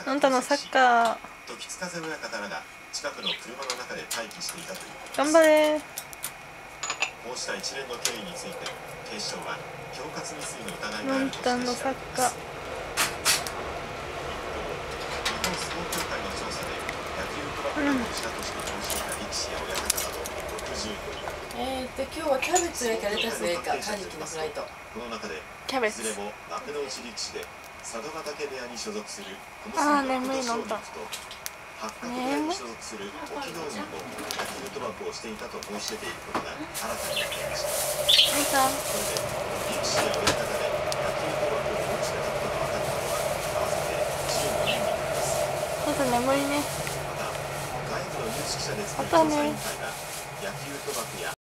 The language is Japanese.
あんたのサッカー時津風親方らが近くの車の中で待機していたということです。 頑張れ。 こうした一連の経緯について警視庁は恐喝未遂の疑いがあのんるとたんのサッして調べていカー。 ます。日本相撲協会の調査で野球賭博などをしたとして報じた力士や親方など65人。 今日はキャベツ焼いたレタスがいいか、カジキのフライト。 この中でキャベツいずれも幕内力士で佐渡ヶ嶽部屋に所属する小あー結眠いのんたんと八角部屋に所属する隠岐道人も野球賭博をしていたと申し出ていることが新たに分かりました。 のんたん、 これで力士や親方で野球賭博を申し出たことが分かったのは合わせて15人になります。 まず眠いね。 また外部の有識者で作るまたね調査委員会が野球賭博や